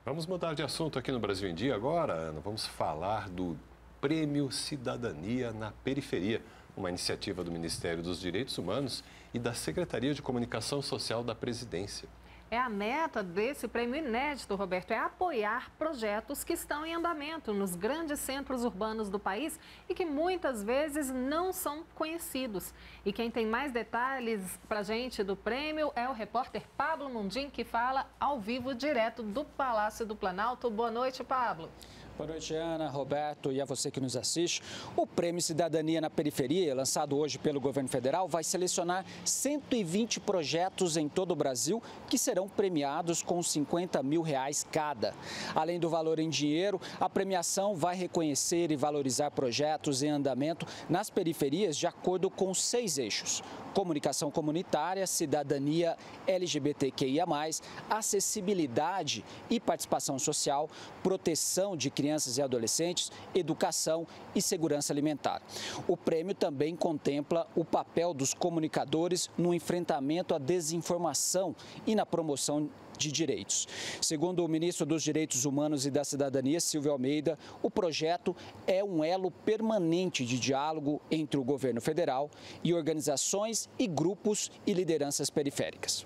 Vamos mudar de assunto aqui no Brasil em Dia agora, Ana. Vamos falar do Prêmio Cidadania na Periferia, uma iniciativa do Ministério dos Direitos Humanos e da Secretaria de Comunicação Social da Presidência. A meta desse prêmio inédito, Roberto, é apoiar projetos que estão em andamento nos grandes centros urbanos do país e que muitas vezes não são conhecidos. E quem tem mais detalhes para a gente do prêmio é o repórter Pablo Mundim, que fala ao vivo direto do Palácio do Planalto. Boa noite, Pablo. Boa noite, Ana, Roberto e a você que nos assiste. O Prêmio Cidadania na Periferia, lançado hoje pelo governo federal, vai selecionar 120 projetos em todo o Brasil que serão premiados com R$50 mil cada. Além do valor em dinheiro, a premiação vai reconhecer e valorizar projetos em andamento nas periferias de acordo com 6 eixos: comunicação comunitária, cidadania LGBTQIA+, acessibilidade e participação social, proteção de crianças e adolescentes, educação e segurança alimentar. O prêmio também contempla o papel dos comunicadores no enfrentamento à desinformação e na promoção de direitos. Segundo o ministro dos Direitos Humanos e da Cidadania, Silvio Almeida, o projeto é um elo permanente de diálogo entre o governo federal e organizações e grupos e lideranças periféricas.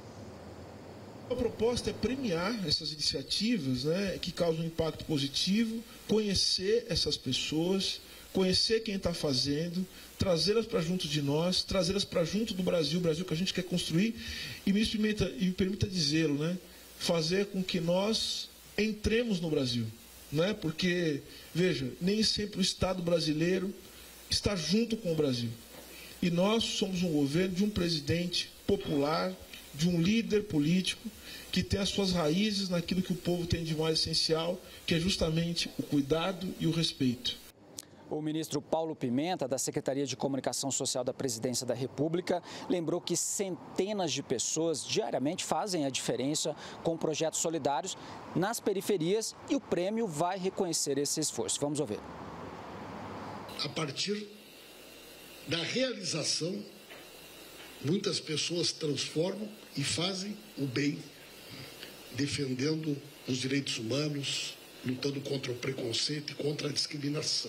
A proposta é premiar essas iniciativas, que causam um impacto positivo, conhecer essas pessoas, conhecer quem está fazendo, trazê-las para junto de nós, trazê-las para junto do Brasil, o Brasil que a gente quer construir, e me permita dizê-lo, fazer com que nós entremos no Brasil. Porque, veja, nem sempre o Estado brasileiro está junto com o Brasil. E nós somos um governo de um presidente popular, de um líder político que tem as suas raízes naquilo que o povo tem de mais essencial, que é justamente o cuidado e o respeito. O ministro Paulo Pimenta, da Secretaria de Comunicação Social da Presidência da República, lembrou que centenas de pessoas diariamente fazem a diferença com projetos solidários nas periferias e o prêmio vai reconhecer esse esforço. Vamos ouvir. A partir da realização, muitas pessoas transformam e fazem o bem, defendendo os direitos humanos, lutando contra o preconceito e contra a discriminação.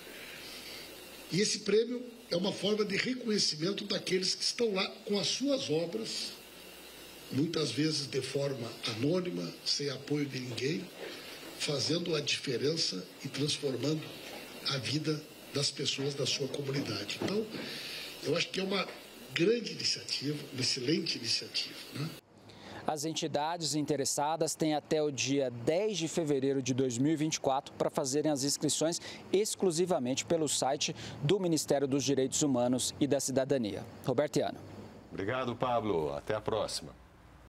E esse prêmio é uma forma de reconhecimento daqueles que estão lá com as suas obras, muitas vezes de forma anônima, sem apoio de ninguém, fazendo a diferença e transformando a vida das pessoas da sua comunidade. Então, eu acho que é uma grande iniciativa, uma excelente iniciativa, As entidades interessadas têm até o dia 10 de fevereiro de 2024 para fazerem as inscrições exclusivamente pelo site do Ministério dos Direitos Humanos e da Cidadania. Roberto e Ana. Obrigado, Pablo. Até a próxima.